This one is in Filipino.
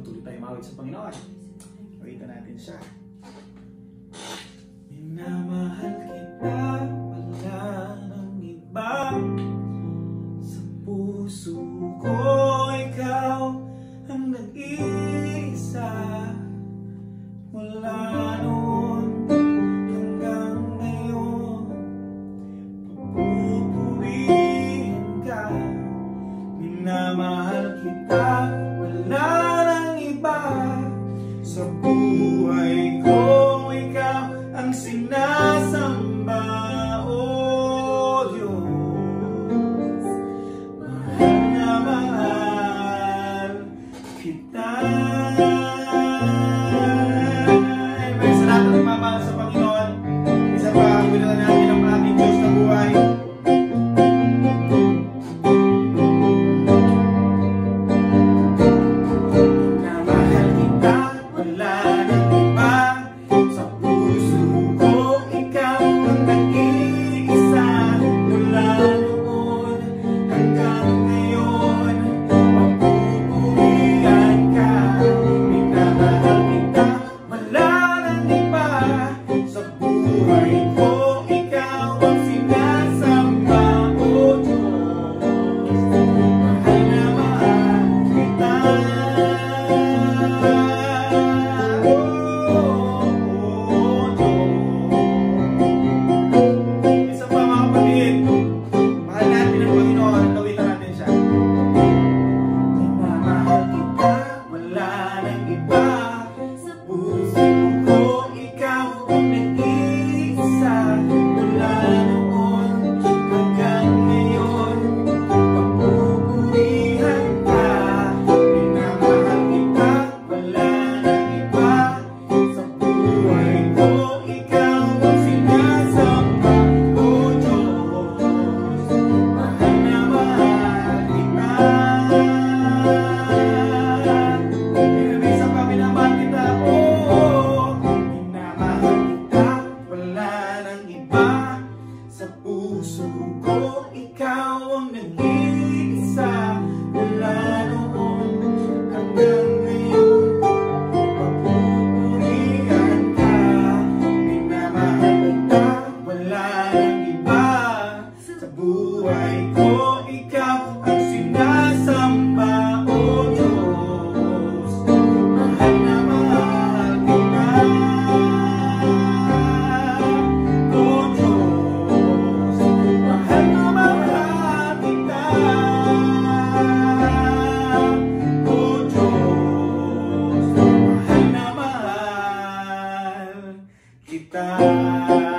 patuloy tayo mawit sa Panginoon. Awitan natin siya. Minamahal kita, wala nang iba. Sa puso ko, ikaw ang nag-iisa. Wala noon hanggang ngayon, papupurihin ka. Minamahal kita, wala nang iba. Sa buhay ko, ikaw ang sinasamba, oh Diyos. Mahal na mahal kita. May sa lahat ng nagmamahal sa Panginoon, isa pa ang pinala natin ang ating Diyos na buhay. Minamahal kita, wala nang iba. Sa puso ko, ikaw ang nag-iisa. Mula noon hanggang ngayon, papupurihan ka. Minamahal kita, wala nang iba. Sa buhay ko, ikaw ang sinasamba, oh Diyos. Mahal na mahal kita. Isa pa mga kapatid, mahal natin ang Panginoon, tawitan natin siya. Minamahal kita, wala nang iba. Sa puso ko, ikaw ang nag-iisa. Mula noon hanggang ngayon, papupurihan ka. Minamahal kita, wala nang iba. Sa buhay ko, ikaw ang sinasamba, oh Diyos. Mahal na mahal kita. Isa pa, minamahal kita, oh. Minamahal kita, wala nang iba. Sa puso ko, ikaw ang nag-iisa. Mula noon hanggang ngayon, papupurihan ka. Minamahal kita, wala nang iba. Sa buhay ko, ikaw ang sinasamba, oh Diyos. Mahal na mahal kita, oh Diyos. Mahal na mahal kita, oh Diyos. Mahal na mahal kita.